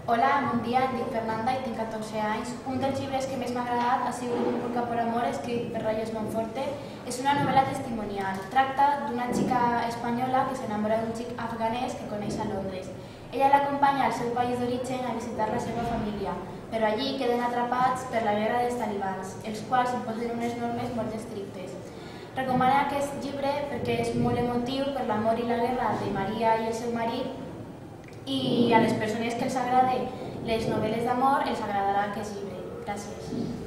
Hola, bon dia, em dic Fernanda i tinc 14 anys. Un dels llibres que més m'ha agradat ha sigut Un Burka por Amor, escrit per Reyes Monforte. És una novel·la testimonial. Tracta d'una xica espanyola que s'enamora d'un xic afganès que coneix a Londres. Ella l'acompanya al seu país d'origen a visitar la seva família, però allí queden atrapats per la guerra dels talibans, els quals imposen unes normes molt estrictes. Recomano aquest llibre perquè és molt emotiu per l'amor i la guerra de Maria i el seu marit, i a les persones que els agrade les novel·les d'amor els agradarà aquest llibre. Gràcies.